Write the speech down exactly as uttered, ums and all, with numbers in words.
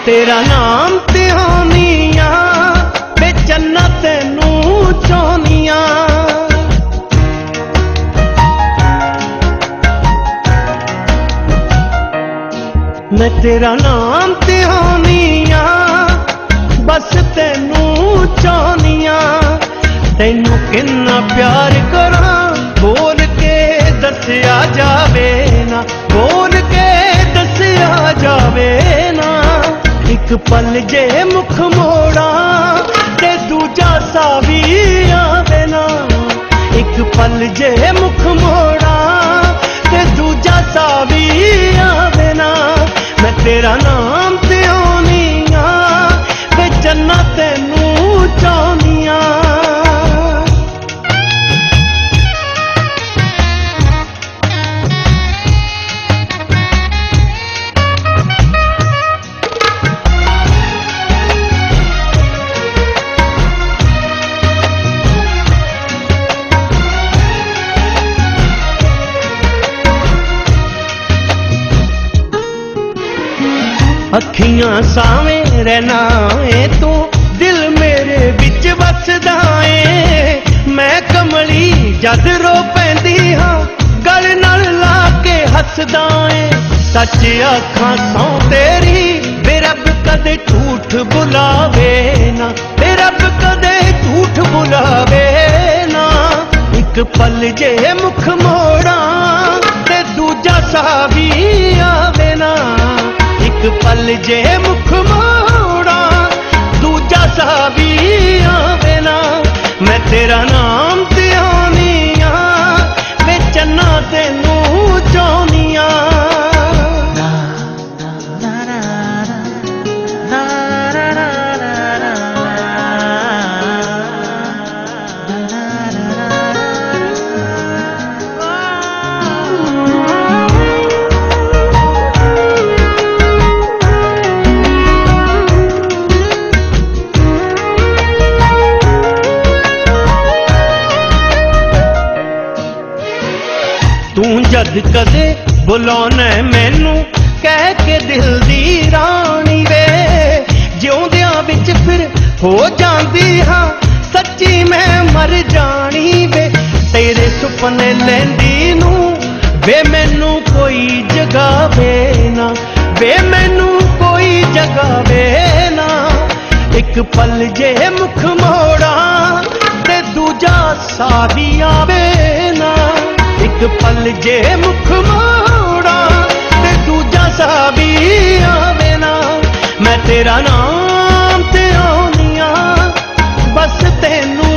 तेरा नाम ते होनिया वे चन्ना तेनू चाहनिया। मैं तेरा नाम ते होनिया बस तेनू चाहनिया। तेनू किन्ना प्यार करा बोल के दसिया जावे ना, बोल के दसिया जावे ना। एक पल जे मुख मोड़ा ते दूजा सा भी आवे ना। एक पल जे मुख मोड़ा ते दूजा सा भी आवे ना। मैं तेरा नाम ते होनिया वे चन्ना तेनू चाहनिया। अखियां सावें रहना है तू दिल मेरे बिच वसदा है। मैं कमली जद रो पैंदी हाँ गल नाल ला के हसदा है। सच आखां सौ तेरी वे रब कदे झूठ बुलावे ना, वे रब कदे झूठ बुलावे ना। एक पल जे मुख मोड़ा ते दूजा सा भी आवे ना। एक पल जे मुख मोड़ा दूजा सा भी आवे ना। मैं तेरा नाम ते होनिया वे चन्ना तेनू चाहनिया। तू जद कदे बुलाना मैनू कह के दिल दी रानी वे, जिउंदियां विच फिर हो जांदी हाँ सच्ची मैं मर जानी वे। तेरे सुपने लैंदी नू वे मैनू कोई जगावे ना, वे मैनू कोई जगावे ना। एक पल जे मुख मोड़ा ते दूजा सा भी आवे ना। एक पल जे मुख मोड़ा ते दूजा सा भी आवे ना। मैं तेरा नाम ते होनिया बस तेनू